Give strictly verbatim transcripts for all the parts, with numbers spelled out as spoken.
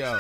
Yo,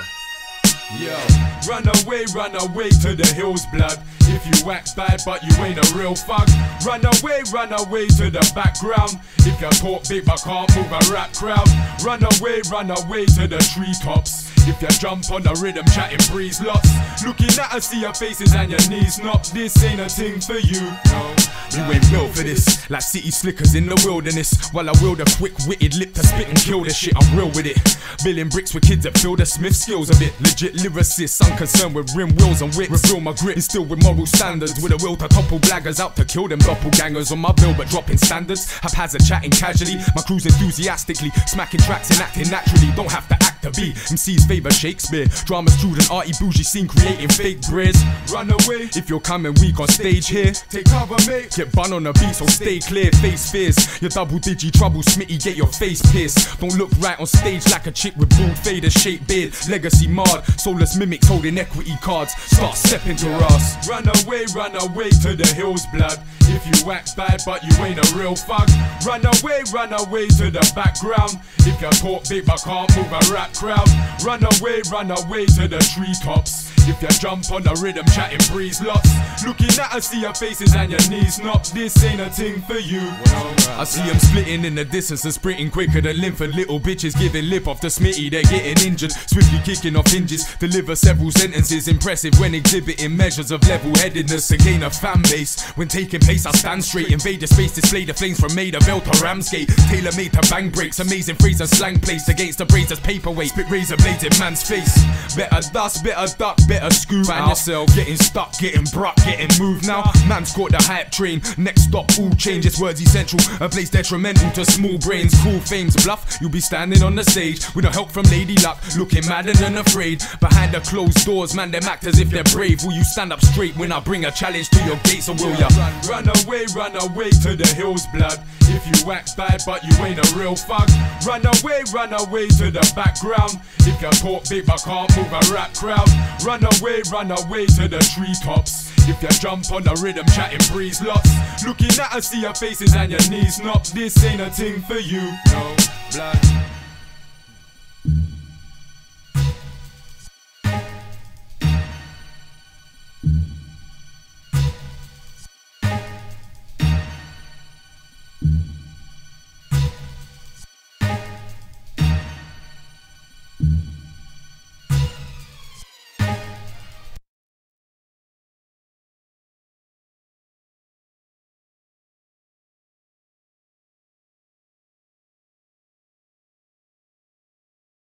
Yo, run away, run away to the hills, blood. If you act bad but you ain't a real thug, run away, run away to the background. If you talk big but can't move a rap crowd, run away, run away to the treetops. If you jump on the rhythm chatting breeze lots, looking at us, see your faces and your knees knock. This ain't a thing for you, no. You ain't built for this, like city slickers in the wilderness. While I wield a quick-witted lip to spit and kill this shit, I'm real with it. Billing bricks with kids that feel the Smith skills a bit. Legit lyricist, unconcerned with rim wheels and whips. Reveal my grit, instilled with moral standards. With a will to topple blaggers out to kill them doppelgangers on my bill, but dropping standards. Haphazard chatting casually, my crew's enthusiastically smacking tracks and acting naturally. Don't have to act to be. M Cs favour Shakespeare, drama student, arty bougie scene creating fake breads. Run away If you're coming weak on stage here, take cover, mate. get bun on the beat, so stay clear, face fears. Your double digi trouble, Smitty, get your face pierced. Don't look right on stage like a chick with bald fader, shaped beard. Legacy marred, soulless mimics holding equity cards. Start stepping to us. Run away, run away to the hills, blood. If you act bad but you ain't a real thug, run away, run away to the background. If you talk big but can't move a rap crowd, run away, run away to the treetops. If you jump on the rhythm chatting breeze lots, looking at us, see your faces and your knees knock. This ain't a thing for you. I see them splitting in the distance and sprinting quicker than Linford. Little bitches giving lip off to Smitty, they're getting injured. Swiftly kicking off hinges, deliver several sentences. Impressive when exhibiting measures of level-headedness to gain a fan base. When taking place I stand straight, invade the space, display the flames from Maida Vale to Ramsgate. Tailor made to bang breaks, amazing phrase and slang placed against the brazer's paperweight. Spit razor blades in man's face. Better dust, better duck, better scoop. Find yourself getting stuck, getting bruck, getting moved now. Man's caught the hype train, next stop all changes. Words essential, a place detrimental to small brains. Cool fame's bluff, you'll be standing on the stage with no help from Lady Luck, looking madder than afraid. Behind the closed doors, man, them act as if they're brave. Will you stand up straight when I bring a challenge to your gates, or will ya? Run, run away, run away to the hills, blood. If you act bad but you ain't a real thug, run away, run away to the background. If you talk big but can't move a rap crowd, run away, run away to the treetops. If you jump on the rhythm chatting breeze lots, looking at us, see your faces and your knees knock. This ain't a thing for you, no, blood.